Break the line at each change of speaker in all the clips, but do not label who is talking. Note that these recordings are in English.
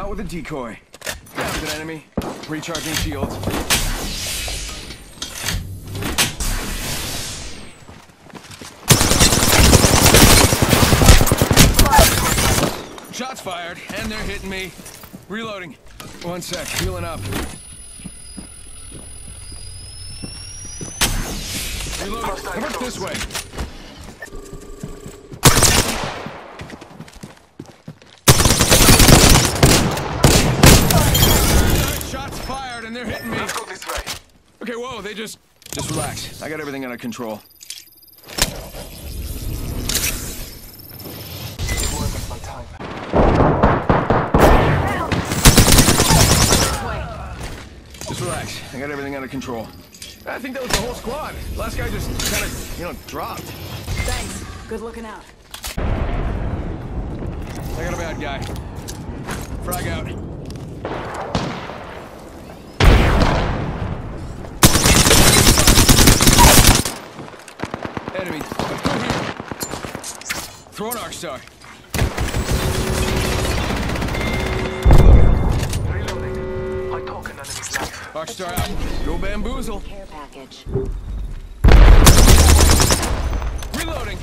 out with a decoy. Down an enemy. Recharging shields. Shots fired, and they're hitting me. Reloading. One sec, healing up. Reloading. Come up this way. Shots fired, and they're hitting me.
Let's go this way.
Okay, whoa, they just relax. I got everything under control.
My time.
Just relax. I got everything under control. I think that was the whole squad. Last guy just kind of, dropped.
Thanks. Good looking out.
I got a bad guy. Frag out. Enemy. Go here. Throw an arc star.
Reloading. I took an enemy's life.
Arc star out. Go bamboozle.
Care package.
Reloading.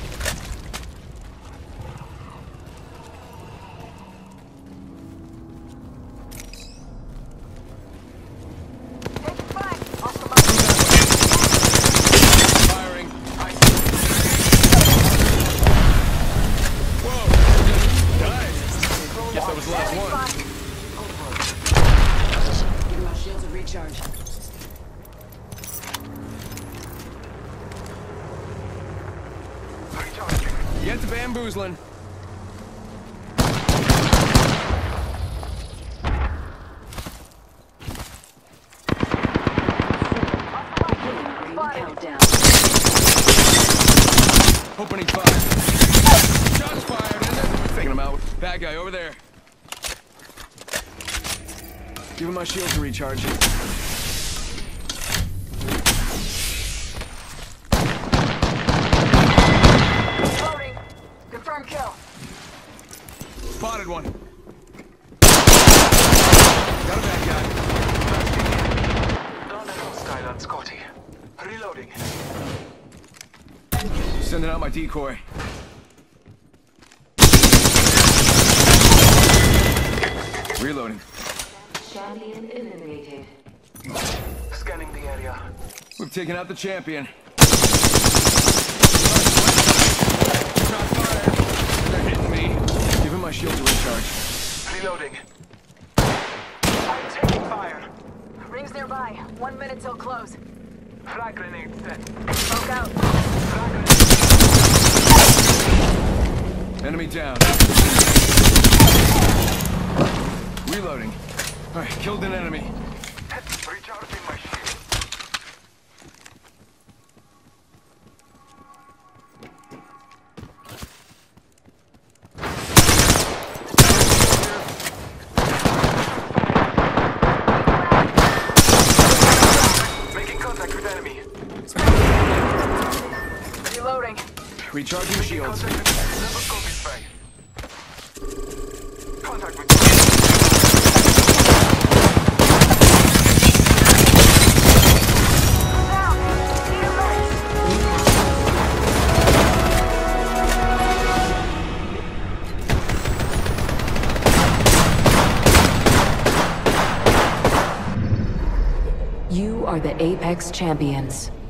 Firing. Whoa. Nice. Guess that was the last one.
Give my shields a recharge.
Get to bamboozling.
Countdown.
Opening fire. Shots fired, and then taking him out. Bad guy over there. Give him my shield to recharge.
Loading. Confirm kill.
Spotted one. Got a bad guy.
Down and hostile on Scotty. Reloading.
Sending out my decoy. Reloading.
Champion eliminated.
Scanning the area.
We've taken out the champion. They're hitting me. Give him my shield to recharge.
Reloading. I'm taking fire.
Rings nearby. 1 minute till close.
Frag grenade set.
Smoke out.
Frag grenade.
Enemy down. Reloading. Alright, killed an enemy.
Recharging my shield. Making contact with enemy.
Reloading.
Recharging shields.
Contact with never go this way. Contact with
You are the Apex Champions.